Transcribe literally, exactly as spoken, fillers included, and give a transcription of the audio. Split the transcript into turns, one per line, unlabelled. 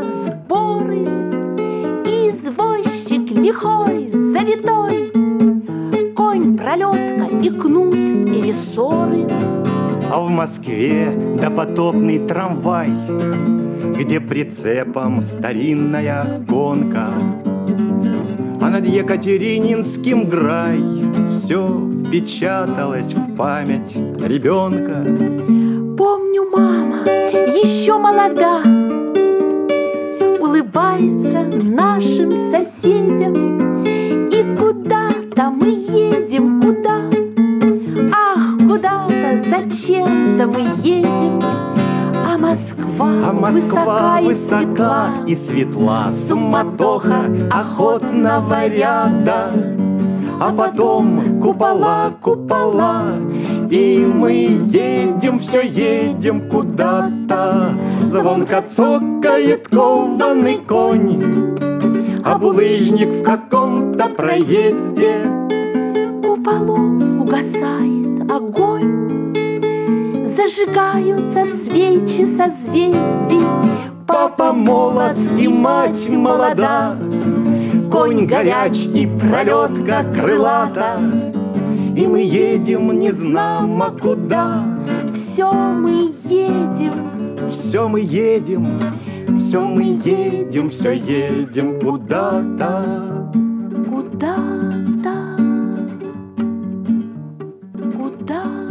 разборы, извозчик лихой, завитой, конь, пролетка и кнут, и рессоры.
А в Москве допотопный трамвай, где прицепом старинная гонка, а над Екатерининским грай все впечаталось в память ребенка.
Помню, мама еще молода, улыбается нашим соседям, и куда-то мы едем, куда? Ах, куда-то, зачем-то мы едем, а Москва,
а Москва
высока,
высока
и
и светла, суматоха охотного ряда, а потом купола, купола, и мы едем, все едем куда-то. Звонко цокает кованый конь, а булыжник в каком-то проезде.
куполов угасает огонь, зажигаются свечи созвездий.
Папа молод и мать молода, конь горяч и пролетка крылата, и мы едем не знамо куда.
Все мы едем,
Все мы едем, все мы едем, все едем куда-то.
куда-то, куда-то.